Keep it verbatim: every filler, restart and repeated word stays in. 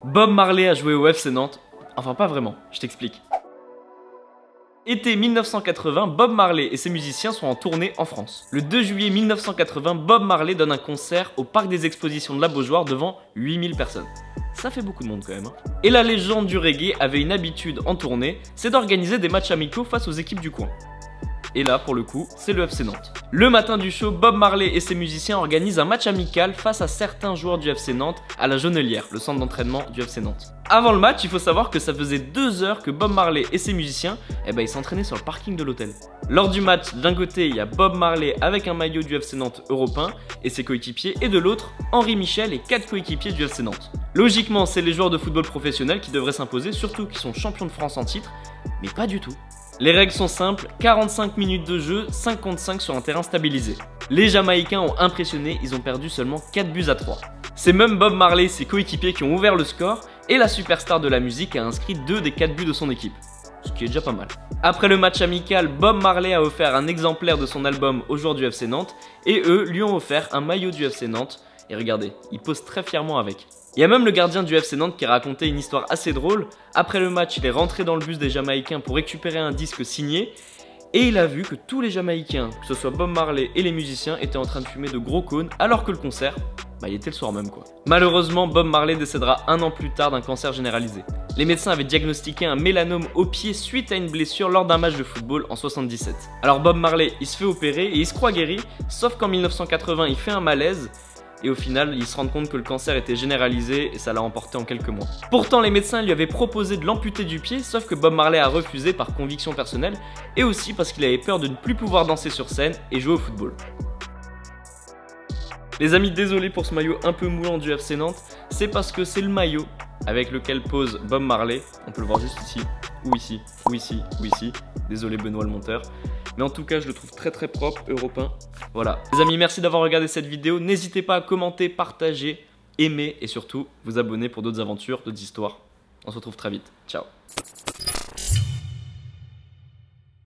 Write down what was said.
Bob Marley a joué au F C Nantes. Enfin pas vraiment, je t'explique. Été mille neuf cent quatre-vingts, Bob Marley et ses musiciens sont en tournée en France. Le deux juillet mille neuf cent quatre-vingts, Bob Marley donne un concert au parc des expositions de la Beaujoire devant huit mille personnes. Ça fait beaucoup de monde quand même. Hein. Et la légende du reggae avait une habitude en tournée, c'est d'organiser des matchs amicaux face aux équipes du coin. Et là, pour le coup, c'est le F C Nantes. Le matin du show, Bob Marley et ses musiciens organisent un match amical face à certains joueurs du F C Nantes à la Jonelière, le centre d'entraînement du F C Nantes. Avant le match, il faut savoir que ça faisait deux heures que Bob Marley et ses musiciens, eh ben, ils s'entraînaient sur le parking de l'hôtel. Lors du match, d'un côté, il y a Bob Marley avec un maillot du F C Nantes européen et ses coéquipiers, et de l'autre, Henri Michel et quatre coéquipiers du F C Nantes. Logiquement, c'est les joueurs de football professionnels qui devraient s'imposer, surtout qu'ils sont champions de France en titre, mais pas du tout. Les règles sont simples, quarante-cinq minutes de jeu, cinq contre cinq sur un terrain stabilisé. Les Jamaïcains ont impressionné, ils ont perdu seulement quatre buts à trois. C'est même Bob Marley et ses coéquipiers qui ont ouvert le score, et la superstar de la musique a inscrit deux des quatre buts de son équipe. Ce qui est déjà pas mal. Après le match amical, Bob Marley a offert un exemplaire de son album aux joueurs du F C Nantes, et eux lui ont offert un maillot du F C Nantes, et regardez, il pose très fièrement avec. Il y a même le gardien du F C Nantes qui a raconté une histoire assez drôle. Après le match, il est rentré dans le bus des Jamaïcains pour récupérer un disque signé, et il a vu que tous les Jamaïcains, que ce soit Bob Marley et les musiciens, étaient en train de fumer de gros cônes, alors que le concert, bah il était le soir même quoi. Malheureusement, Bob Marley décédera un an plus tard d'un cancer généralisé. Les médecins avaient diagnostiqué un mélanome au pied suite à une blessure lors d'un match de football en soixante-dix-sept. Alors Bob Marley, il se fait opérer et il se croit guéri, sauf qu'en mille neuf cent quatre-vingts, il fait un malaise, et au final, il se rend compte que le cancer était généralisé et ça l'a emporté en quelques mois. Pourtant, les médecins lui avaient proposé de l'amputer du pied, sauf que Bob Marley a refusé par conviction personnelle et aussi parce qu'il avait peur de ne plus pouvoir danser sur scène et jouer au football. Les amis, désolé pour ce maillot un peu moulant du F C Nantes, c'est parce que c'est le maillot avec lequel pose Bob Marley. On peut le voir juste ici, ou ici, ou ici, ou ici. Désolé Benoît le monteur. Mais en tout cas, je le trouve très très propre, européen. Voilà. Les amis, merci d'avoir regardé cette vidéo. N'hésitez pas à commenter, partager, aimer et surtout vous abonner pour d'autres aventures, d'autres histoires. On se retrouve très vite. Ciao.